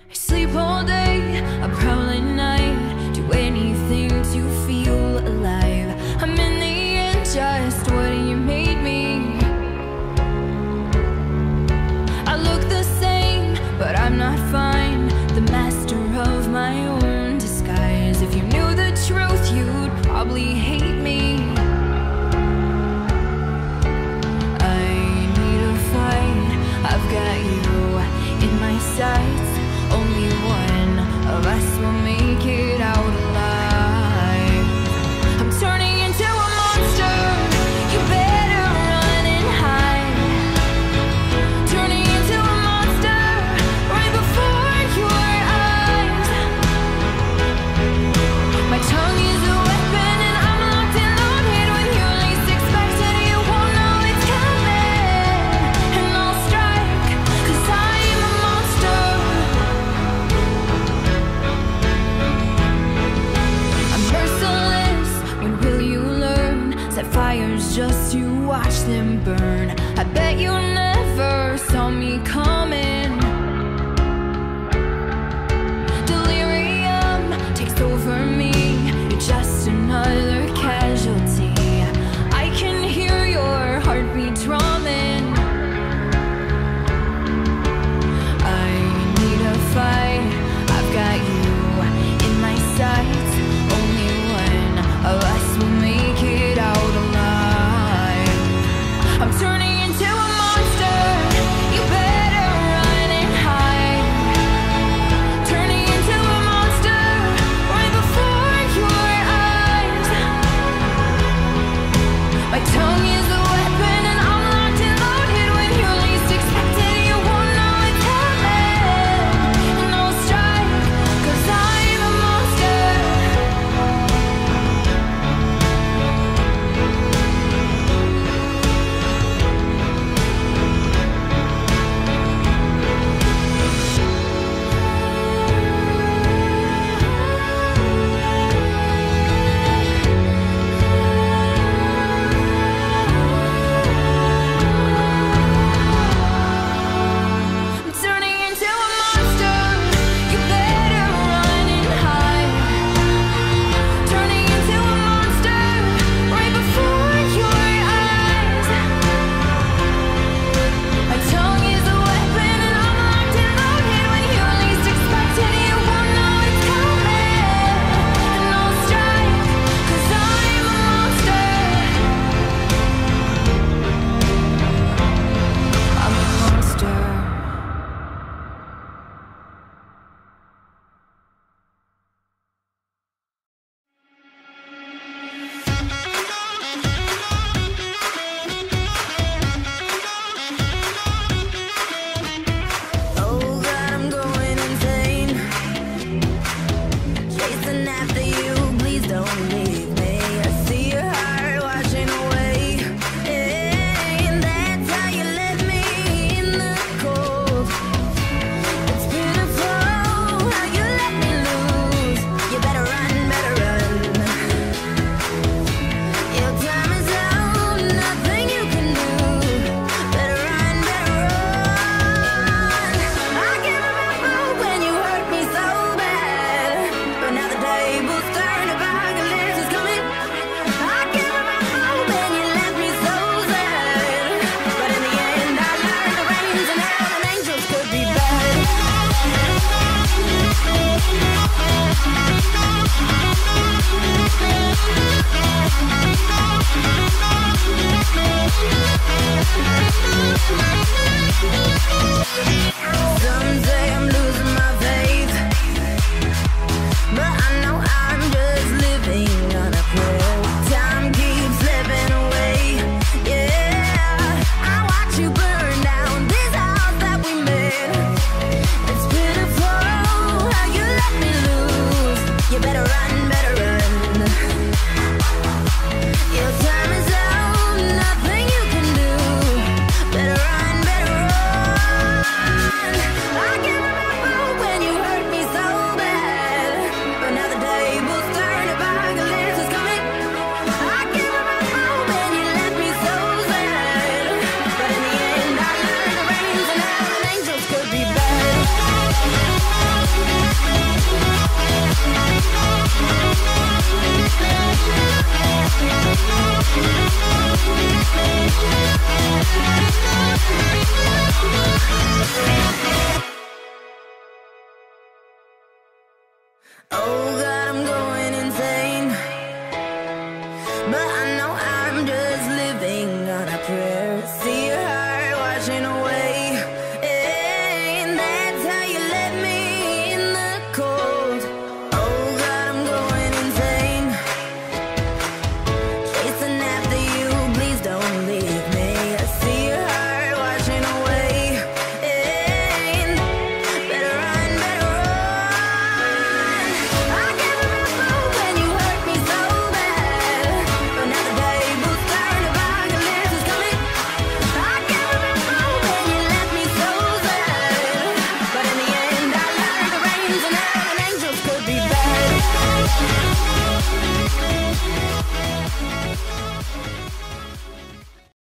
I sleep all day, I prowl at night, do anything to feel alive. I'm in the end just what you made me. I look the same, but I'm not fine, the master of my own disguise. If you knew the truth, you'd probably hate me. I need a fight, I've got you in my sights. Only one of us will make it out alive. I'm turning into a monster, you better run and hide. Turning into a monster right before your eyes. My tongue is a weapon and I'm locked and loaded. When you least expect it, you won't know it's coming. And I'll strike, 'cause I'm a monster. I'm merciless, when will you learn? Set fires just to watch them burn. I bet you never saw me coming. Delirium takes over me, you're just another casualty. I can hear your heartbeat drumming. I need a fight, I've got you in my sights. Only one of us will make it out alive. I'm turning into a monster, you better run and hide. Turning into a monster right before your eyes. My tongue is a weapon and I'm locked and loaded. When you least expect it, you won't know it's coming. And I'll strike, 'cause I'm a monster. I'm turning into a monster, you better run and hide. Turning into a monster right before your eyes. My tongue is a weapon and I'm locked and loaded. When you least expect it, you won't know it's coming. And I'll strike, 'cause I'm a monster. I'm a monster. Oh God, I'm going insane, chasing after you. Please don't leave me. I see your heart washing away, and that's how you left me in the cold. It's beautiful how you let me lose. You better run, better run. Your time is out, nothing you can do. Better run, better run. I can remember when you hurt me so bad, but now the tables turn, apocalypse is coming. I can remember when you left me so sad, but in the end I learned the rains and hell and angels could be bad. Some say I'm losing my faith, but I know I'm just living on a prayer. Time keeps slipping away, yeah. I watch you burn down this house that we made. It's pitiful how you let me lose. You better run, better run. Your time is out, nothing you can do. Better run, better run.